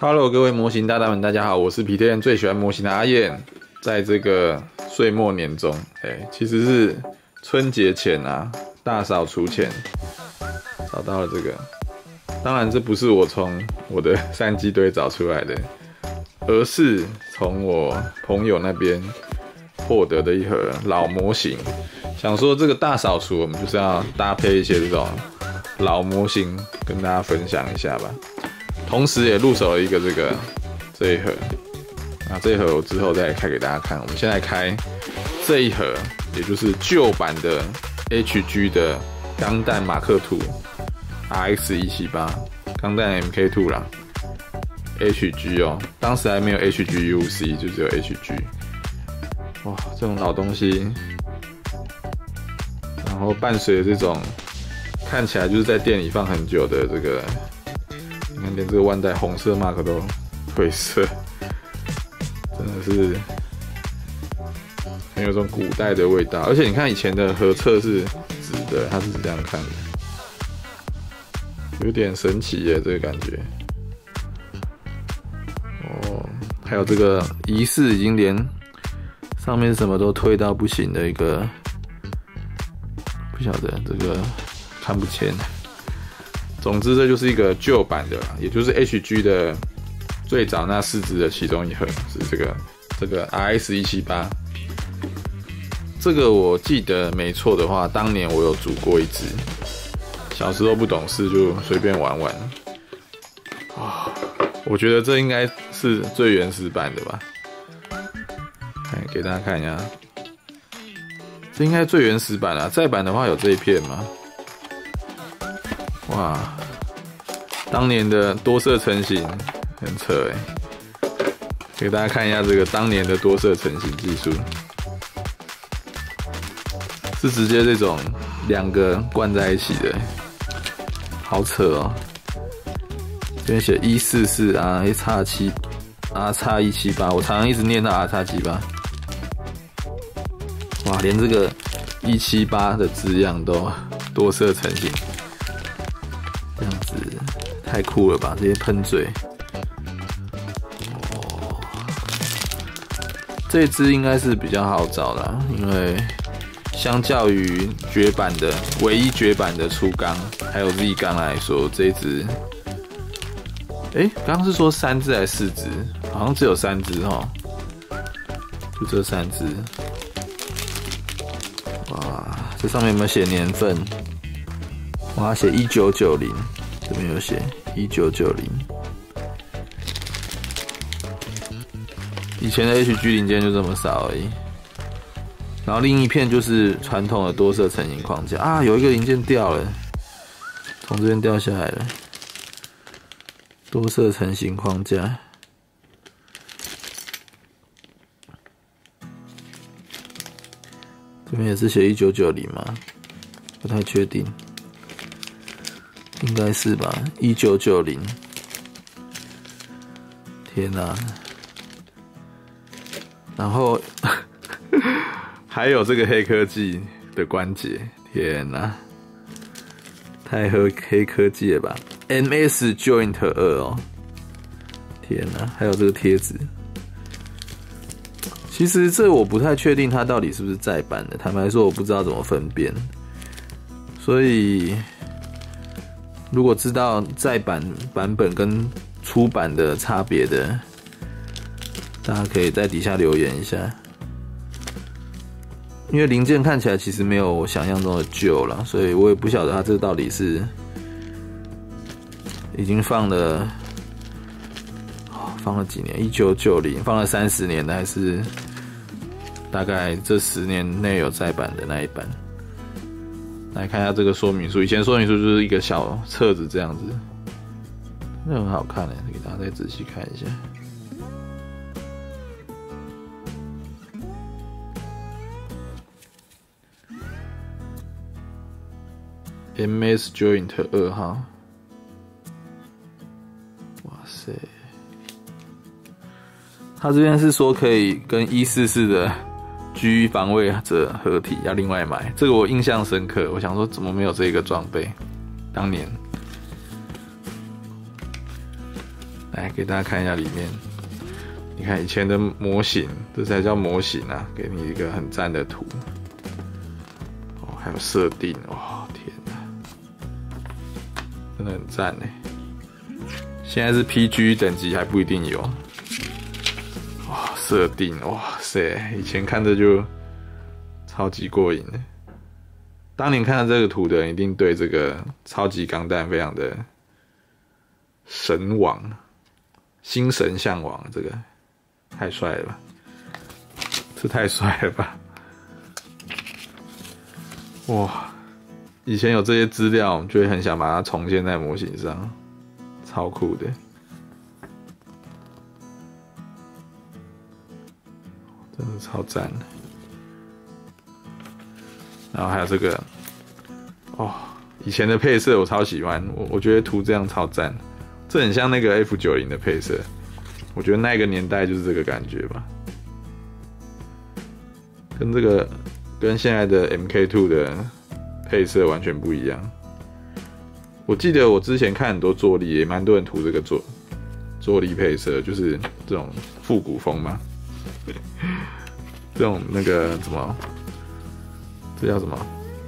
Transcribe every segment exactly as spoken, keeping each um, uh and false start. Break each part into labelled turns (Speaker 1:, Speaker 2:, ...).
Speaker 1: Hello， 各位模型大大们，大家好，我是皮特燕最喜欢模型的阿燕。在这个岁末年终，哎、欸，其实是春节前啊，大扫除前找到了这个。当然，这不是我从我的三机堆找出来的，而是从我朋友那边获得的一盒老模型。想说这个大扫除，我们就是要搭配一些这种老模型，跟大家分享一下吧。同时也入手了一个这个这一盒，那这一盒我之后再开给大家看。我们先来开这一盒，也就是旧版的 H G 的钢弹马克图 R X 一七八， 钢弹 M K 二 啦 ，H G 哦，当时还没有 H G U C， 就只有 H G。哇，这种老东西，然后伴随着这种看起来就是在店里放很久的这个。你看，连这个万代红色 mark 都褪色，真的是很有种古代的味道。而且你看以前的盒册是直的，它是这样看的，有点神奇耶，这个感觉。哦，还有这个疑似已经连上面什么都推到不行的一个，不晓得这个看不见。总之，这就是一个旧版的，也就是 H G 的最早那四只的其中一盒，是这个这个 R X 一七八。这个我记得没错的话，当年我有组过一只，小时候不懂事就随便玩玩。啊，我觉得这应该是最原始版的吧？来给大家看一下，这应该最原始版啦。再版的话有这一片吗？哇，当年的多色成型很扯哎，给大家看一下这个当年的多色成型技术，是直接这种两个灌在一起的，好扯哦。这边写一四四 R X 七 R X 一七八，我常常一直念到 R X 七八。哇，连这个一七八的字样都多色成型。这样子太酷了吧！这些喷嘴，哦，这支应该是比较好找啦，因为相较于绝版的唯一绝版的初钢还有 Z 钢来说，这一支，哎，刚刚是说三支还是四支？好像只有三支齁，就这三支。哇，这上面有没有写年份？我要写一九九零，这边有写一九九零。以前的 H G 零件就这么少而已。然后另一片就是传统的多色成型框架啊，有一个零件掉了，从这边掉下来了。多色成型框架，这边也是写一九九零吗？不太确定。应该是吧，一九九零。天哪！然后还有这个黑科技的关节，天哪！太黑黑科技了吧 ？M S Joint 二哦，天哪！还有这个贴纸。其实这我不太确定它到底是不是再版的，坦白说我不知道怎么分辨，所以。如果知道再版版本跟初版的差别的，大家可以在底下留言一下。因为零件看起来其实没有我想象中的旧了，所以我也不晓得它这到底是已经放了放了几年，一九九零放了三十年的，还是大概这十年内有再版的那一版。来看一下这个说明书，以前说明书就是一个小册子这样子，那很好看诶，给大家再仔细看一下。M S Joint 二号，哇塞，他这边是说可以跟一四四的。G 防卫者合体要另外买，这个我印象深刻。我想说，怎么没有这个装备？当年来给大家看一下里面。你看以前的模型，这才叫模型啊！给你一个很赞的图。哦，还有设定，哦天哪，真的很赞哎！现在是 P G 等级还不一定有。哇，设定，哇塞！以前看着就超级过瘾的。当年看到这个图的人，一定对这个超级钢弹非常的神往，心神向往。这个太帅了吧！这太帅了吧！哇，以前有这些资料，我们就会很想把它重现在模型上，超酷的。真的超赞的。然后还有这个，哦，以前的配色我超喜欢，我我觉得涂这样超赞，这很像那个 F 九十 的配色，我觉得那个年代就是这个感觉吧，跟这个跟现在的 M K 二 的配色完全不一样。我记得我之前看很多作例，也蛮多人涂这个作作例配色，就是这种复古风嘛，这种那个什么。这叫什么？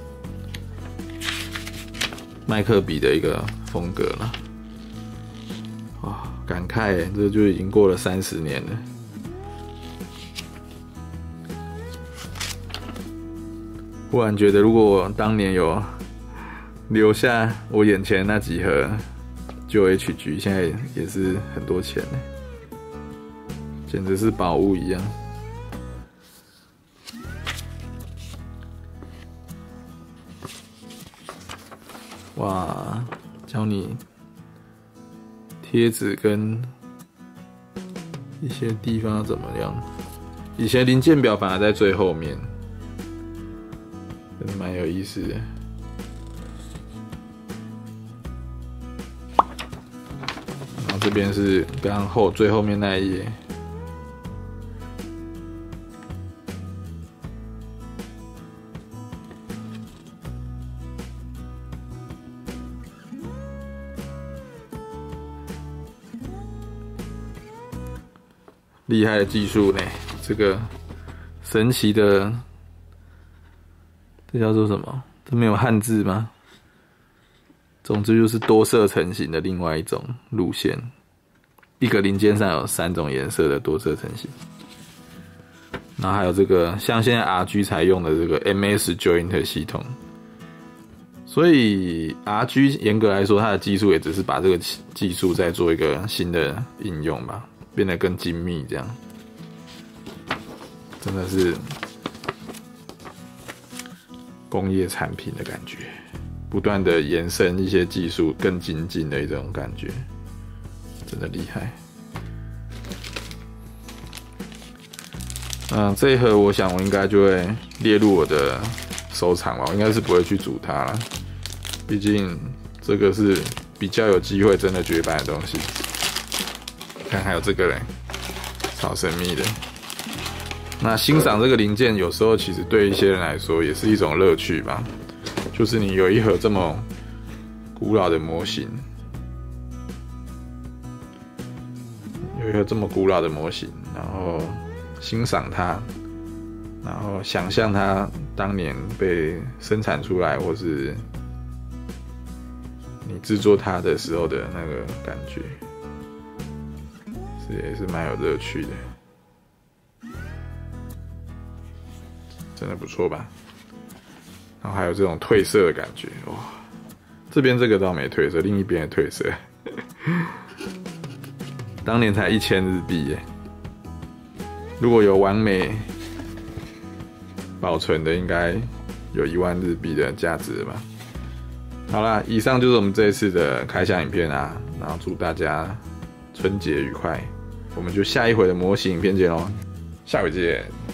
Speaker 1: 麦克笔的一个风格了。哇，感慨耶，这就已经过了三十年了。忽然觉得，如果我当年有留下我眼前那几盒旧 H G， 现在也是很多钱呢，简直是宝物一样。哇，教你贴纸跟一些地方怎么样？以前零件表反而在最后面，真的蛮有意思的。然后这边是刚刚后最后面那一页。厉害的技术呢，这个神奇的，这叫做什么？这没有汉字吗？总之就是多色成型的另外一种路线，一个零件上有三种颜色的多色成型。然后还有这个，像现在 R G 采用的这个 M S Joint 系统，所以 R G 严格来说，它的技术也只是把这个技术再做一个新的应用吧。变得更精密，这样真的是工业产品的感觉，不断的延伸一些技术，更精进的一种感觉，真的厉害。嗯，这一盒我想我应该就会列入我的收藏吧，我应该是不会去煮它了，毕竟这个是比较有机会真的绝版的东西。看还有这个嘞，超神秘的。那欣赏这个零件，有时候其实对一些人来说也是一种乐趣吧。就是你有一盒这么古老的模型，有一盒这么古老的模型，然后欣赏它，然后想象它当年被生产出来，或是你制作它的时候的那个感觉。这也是蛮有乐趣的，真的不错吧？然后还有这种褪色的感觉，哇！这边这个倒没褪色，另一边也褪色。当年才一千日币耶，如果有完美保存的，应该有一万日币的价值了吧？好啦，以上就是我们这一次的开箱影片啊，然后祝大家春节愉快。我们就下一回的模型影片见咯，下回见。